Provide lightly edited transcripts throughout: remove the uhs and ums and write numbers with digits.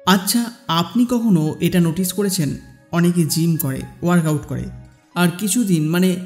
আচ্ছা, আপনি কখনো এটা নোটিস করেছেন অনেকে জিম করে, ওয়ার্কআউট করে, আর কিছুদিন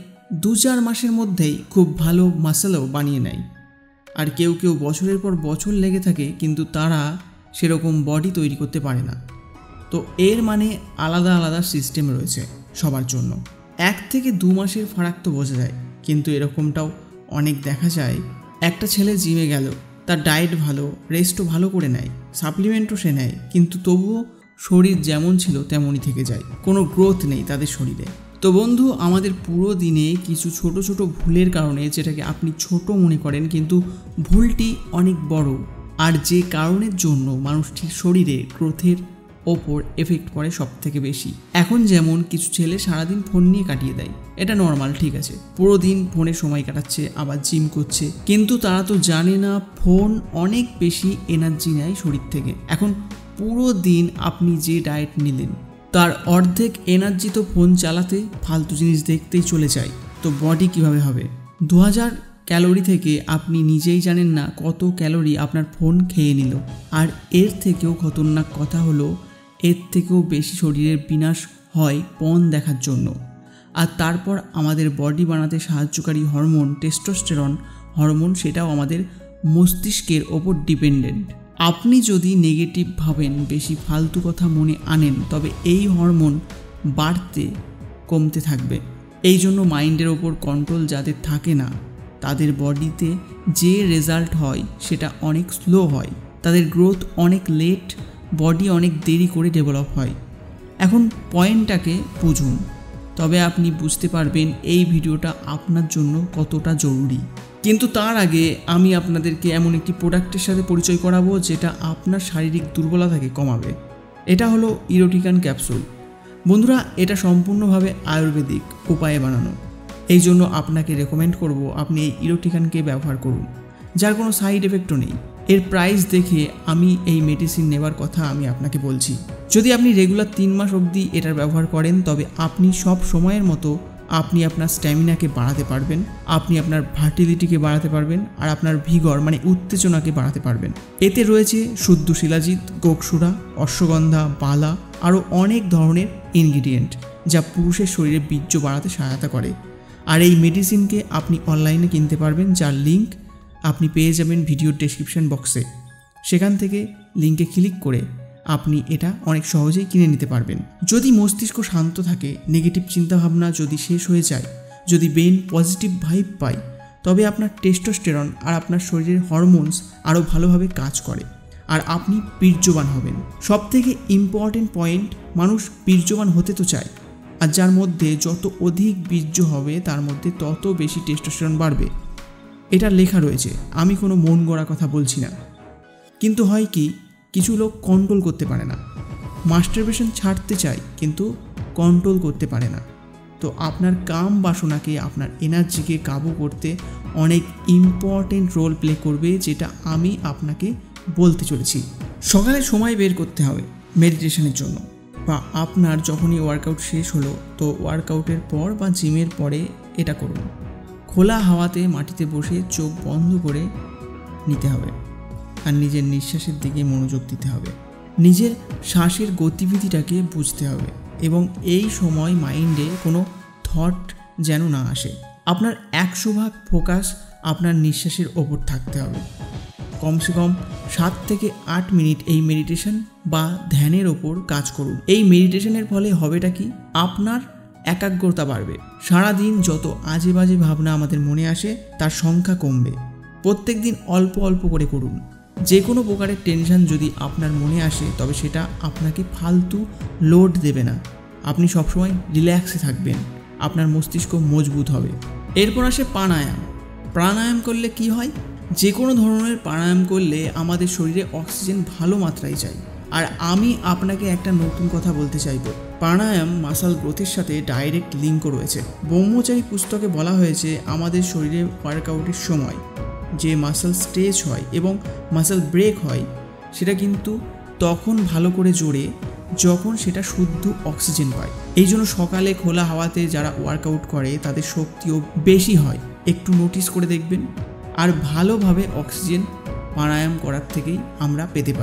2-4 মাসের মধ্যেই খুব ভালো মাসেলও বানিয়ে নেয়। আর কেউ কেউ বছরের পর বছর লেগে থাকে, কিন্তু তারা সেরকম বডি তৈরি করতে পারে না। তো এর আলাদা আলাদা সিস্টেম রয়েছে সবার জন্য। 1 থেকে 2 মাসের ফারাক তো বোঝা যায়, কিন্তু এরকমটাও অনেক দেখা যায়। একটা ছেলে জিমে গেল, তার ডায়েট ভালো, রেস্টও ভালো করে নেয়, সাপ্লিমেন্টও সে নেয়, কিন্তু তবুও শরীর যেমন ছিল তেমনই থেকে যায়, কোনো গ্রোথ নেই তাদের শরীরে। তো বন্ধু, আমাদের পুরো দিনে কিছু ছোট ছোট ভুলের কারণে, যেটাকে আপনি ছোট মনে করেন কিন্তু ভুলটি অনেক বড়, আর যে কারণের জন্য মানুষটির শরীরে গ্রোথের ওপর এফেক্ট পড়ে সব থেকে বেশি। এখন যেমন কিছু ছেলে সারাদিন ফোন নিয়ে কাটিয়ে দেয়, এটা নর্মাল, ঠিক আছে, পুরো দিন ফোনে সময় কাটাচ্ছে, আবার জিম করছে, কিন্তু তারা তো জানে না ফোন অনেক বেশি এনার্জি নেয় শরীর থেকে। এখন পুরো দিন আপনি যে ডায়েট নিলেন তার অর্ধেক এনার্জি তো ফোন চালাতে, ফালতু জিনিস দেখতেই চলে যায়। তো বডি কিভাবে হবে? 2000 ক্যালোরি থেকে আপনি নিজেই জানেন না কত ক্যালোরি আপনার ফোন খেয়ে নিল। আর এর থেকেও খতরনাক কথা হলো, এর থেকেও বেশি শরীরের বিনাশ হয় পর্ন দেখার জন্য। আর তারপর আমাদের বডি বানাতে সাহায্যকারী হরমোন, টেস্টোস্টেরন হরমোন, সেটাও আমাদের মস্তিষ্কের ওপর ডিপেন্ডেন্ট। আপনি যদি নেগেটিভ ভাবেন, বেশি ফালতু কথা মনে আনেন, তবে এই হরমোন বাড়তে কমতে থাকবে। এই জন্য মাইন্ডের ওপর কন্ট্রোল যাদের থাকে না, তাদের বডিতে যে রেজাল্ট হয় সেটা অনেক স্লো হয়, তাদের গ্রোথ অনেক লেট, বডি অনেক দেরি করে ডেভেলপ হয়। এখন পয়েন্টটাকে বুঝুন, তবে আপনি বুঝতে পারবেন এই ভিডিওটা আপনার জন্য কতটা জরুরি। কিন্তু তার আগে আমি আপনাদেরকে এমন একটি প্রোডাক্টের সাথে পরিচয় করাবো যেটা আপনার শারীরিক দুর্বলতাকে কমাবে। এটা হলো ইরোটিকান ক্যাপসুল। বন্ধুরা, এটা সম্পূর্ণভাবে আয়ুর্বেদিক উপায়ে বানানো। এই জন্য আপনাকে রেকমেন্ড করব আপনি এই ইরোটিকানকে ব্যবহার করুন, যার কোনো সাইড এফেক্টও নেই। এর প্রাইস দেখে আমি এই মেডিসিন নেবার কথা আমি আপনাকে বলছি। যদি আপনি রেগুলার 3 মাস অবধি এটার ব্যবহার করেন, তবে আপনি সব সময়ের মতো আপনি আপনার স্ট্যামিনাকে বাড়াতে পারবেন, আপনি আপনার ভার্টিলিটিকে বাড়াতে পারবেন, আর আপনার ভিগর উত্তেজনাকে বাড়াতে পারবেন। এতে রয়েছে শুদ্ধ শিলাজিৎ, গোকসুরা, অশ্বগন্ধা, বালা, আরও অনেক ধরনের ইনগ্রিডিয়েন্ট যা পুরুষের শরীরে বীর্য বাড়াতে সহায়তা করে। আর এই মেডিসিনকে আপনি অনলাইনে কিনতে পারবেন, যার লিঙ্ক আপনি পেয়ে যাবেন ভিডিওর ডেসক্রিপশন বক্সে। সেখান থেকে লিঙ্কে ক্লিক করে আপনি এটা অনেক সহজেই কিনে নিতে পারবেন। যদি মস্তিষ্ক শান্ত থাকে, নেগেটিভ চিন্তাভাবনা যদি শেষ হয়ে যায়, যদি ব্রেন পজিটিভ ভাইব পায়, তবে আপনার টেস্টোস্টেরন আর আপনার শরীরের হরমোনস আরও ভালোভাবে কাজ করে, আর আপনি বীর্যবান হবেন। সবথেকে ইম্পর্টেন্ট পয়েন্ট, মানুষ বীর্যবান হতে তো চায়, আর যার মধ্যে যত অধিক বীর্য হবে তার মধ্যে তত বেশি টেস্টোস্টেরন বাড়বে। এটা লেখা রয়েছে, আমি কোনো মন গড়া কথা বলছি না। কিন্তু হয় কি, কিছু লোক কন্ট্রোল করতে পারে না, মাস্টারবেশন ছাড়তে চায় কিন্তু কন্ট্রোল করতে পারে না। তো আপনার কাম বাসনাকে, আপনার এনার্জিকে কাবু করতে অনেক ইম্পর্টেন্ট রোল প্লে করবে, যেটা আমি আপনাকে বলতে চলেছি। সকালে সময় বের করতে হবে মেডিটেশনের জন্য, বা আপনার যখনই ওয়ার্কআউট শেষ হলো, তো ওয়ার্কআউটের পর বা জিমের পরে এটা করুন। খোলা হাওয়াতে মাটিতে বসে চোখ বন্ধ করে নিতে হবে, আর নিজের নিঃশ্বাসের দিকে মনোযোগ দিতে হবে। নিজের শ্বাসের গতিবিধিটাকে বুঝতে হবে, এবং এই সময় মাইন্ডে কোনো থট যেন না আসে। আপনার 100% ফোকাস আপনার নিঃশ্বাসের ওপর থাকতে হবে। কমসে কম 7 থেকে 8 মিনিট এই মেডিটেশন বা ধ্যানের ওপর কাজ করুন। এই মেডিটেশনের ফলে হবেটা কি, আপনার একাগ্রতা বাড়বে। সারাদিন যত আজে বাজে ভাবনা আমাদের মনে আসে তার সংখ্যা কমবে। প্রত্যেক দিন অল্প অল্প করে করুন। যে কোনো প্রকারের টেনশন যদি আপনার মনে আসে, তবে সেটা আপনাকে ফালতু লোড দেবে না। আপনি সবসময় রিল্যাক্সে থাকবেন, আপনার মস্তিষ্ক মজবুত হবে। এরপর আসে প্রাণায়াম। প্রাণায়াম করলে কি হয়? যে কোনো ধরনের প্রাণায়াম করলে আমাদের শরীরে অক্সিজেন ভালো মাত্রায় যায়। আর আমি আপনাকে একটা নতুন কথা বলতে চাইব, প্রাণায়াম মাসল গ্রোথের সাথে ডাইরেক্ট লিঙ্কও রয়েছে। ব্রহ্মচারী পুস্তকে বলা হয়েছে, আমাদের শরীরে ওয়ার্কআউটের সময় যে মাসল স্ট্রেচ হয় এবং মাসল ব্রেক হয়, সেটা কিন্তু তখন ভালো করে জোরে যখন সেটা শুদ্ধ অক্সিজেন পায়। এই জন্য সকালে খোলা হাওয়াতে যারা ওয়ার্কআউট করে তাদের শক্তিও বেশি হয়, একটু নোটিস করে দেখবেন। আর ভালোভাবে অক্সিজেন প্রাণায়াম করার থেকেই আমরা পেতে পারি।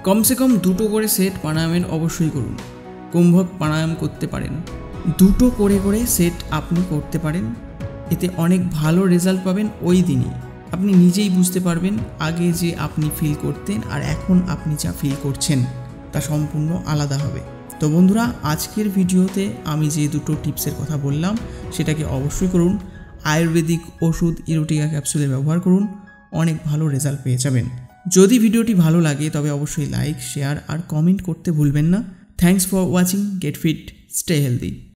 কমসে কম 2টো করে সেট প্রাণায়ামের অবশ্যই করুন। কুম্ভক প্রাণায়াম করতে পারেন, 2টো করে সেট আপনি করতে পারেন। এতে অনেক ভালো রেজাল্ট পাবেন। ওই দিনই আপনি নিজেই বুঝতে পারবেন আগে যে আপনি ফিল করতেন আর এখন আপনি যা ফিল করছেন তা সম্পূর্ণ আলাদা হবে। তো বন্ধুরা, আজকের ভিডিওতে আমি যে 2টো টিপসের কথা বললাম সেটাকে অবশ্যই করুন। আয়ুর্বেদিক ওষুধ ইরোটিকা ক্যাপসুলের ব্যবহার করুন, অনেক ভালো রেজাল্ট পেয়ে যাবেন। যদি ভিডিওটি ভালো লাগে তবে অবশ্যই লাইক, শেয়ার আর কমেন্ট করতে ভুলবেন না। Thanks for watching. Get fit, stay healthy.